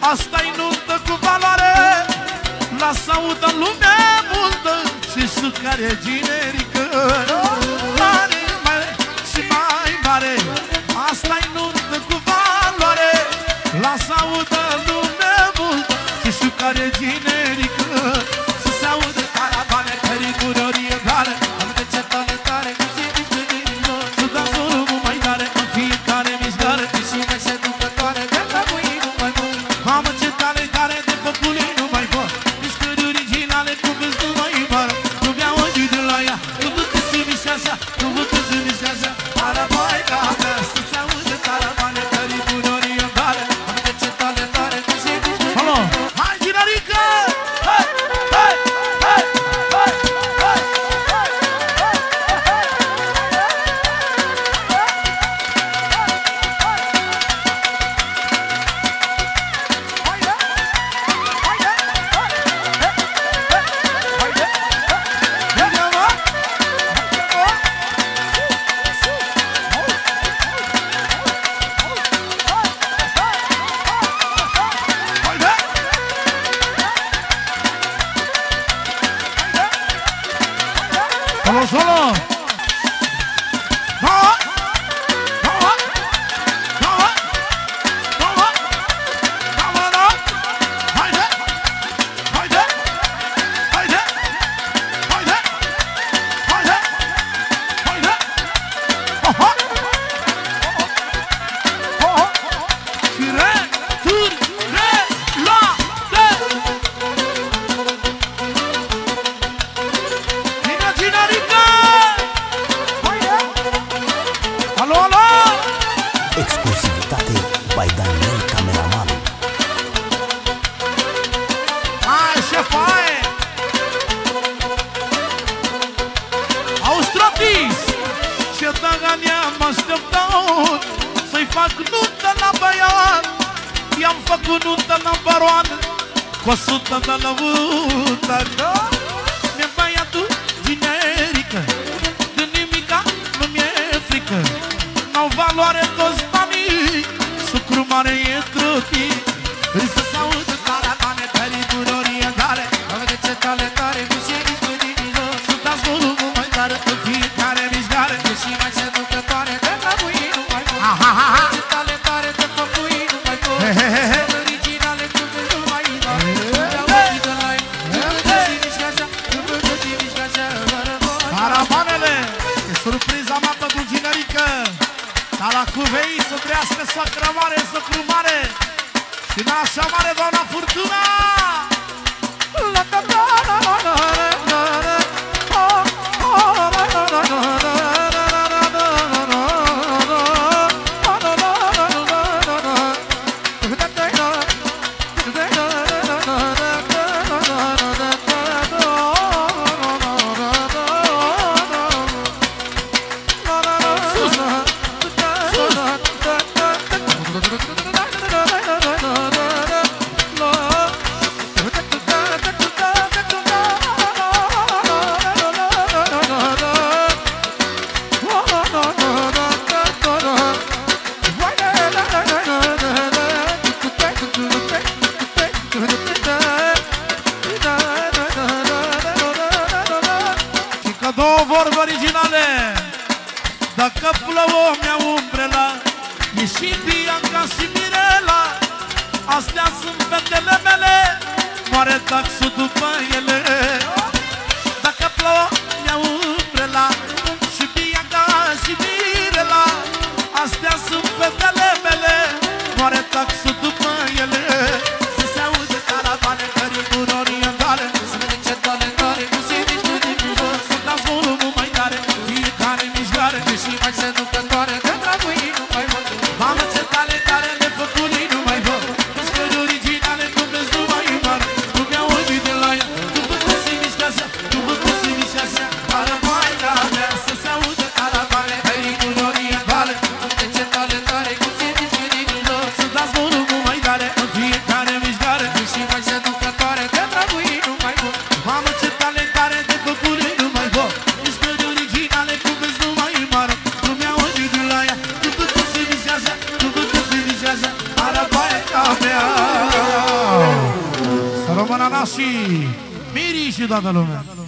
Asta-i nuntă cu valoare, lasă audă lumea multă și sucare generică. Mare, mare și mai mare, asta-i nuntă cu valoare, lasă audă lumea multă și sucare generică. Să se audă caravane, căricurori egale, am de ce tare tare, cu zi mici de minor. Să dați volumul mai tare în fiecare mișcare, și mai seducătoare, de la mâinul mai mult. Mamă, ce tare tare de făcule nu mai pot, mișcări originale cu vânt nu mai mare. Nu mi-au ochii de la ea, nu vânt să mișcă așa, nu vânt să mișcă așa. Parabaica mea, să se audă caravane, căricurori egale, am de ce tare tare, cu zi mici de minor. Hai, Ginarică! Hai, hai, hai, hai, hai, solo, solo. No, no, no, no, no, no, no. Haydi, haydi, haydi, haydi, haydi, haydi. Aha. Aha. Tire, tur, re, la, de. Ginarică! Alo, alo! Exclusivitate by Daniel Cameraman. Hai, șefaie! Austrotis! Ce tăgania mă așteptat să-i fac nuntă la băiat. I-am făcut nuntă la baroan cu 100 de lăută. Mi-e băiatul generică, de nimica nu mi-e frică. N-au valoare toți banii, sucru mare e trutit. Îi să se audă caravane, căricurori egale, am de ce tale tare, cu și mici de minor. Să dați volumul mai tare în fiecare mișcare, și mai seducătoare, de la mâinul mai mult. Ce tale tare de făcui nu mai pot, originale cu vânt nu mai mare. Caravanele, e surpriza mea pentru Ginarică. Dar la cuvei să trească soacră mare, socru mare și nașa mare, doamna Furtuna. Două vorbe originale. Dacă plouă mi-a umbrela, e și Bianca și Mirela. Astea sunt fetele mele, moare taxul după ele. Dacă plouă mi-a umbrela, și Bianca și Mirela. Astea sunt fetele mele, moare taxul după ele. Să se aude caravane, căricurori egale, să vede ce tale tare, cu și mici de minor. Să dați volumul mai tare, fiecare mișcare, și mai seducătoare, de la mâinul mai mult. Mamă, ce tale tare de făculi nu mai văd, mișcări originale cu vânt nu mai mare. Nu mi-au ochii de la ea, tu vânt să-i mișcă așa, tu vânt să-i mișcă așa. Nana și Miri și toată lumea.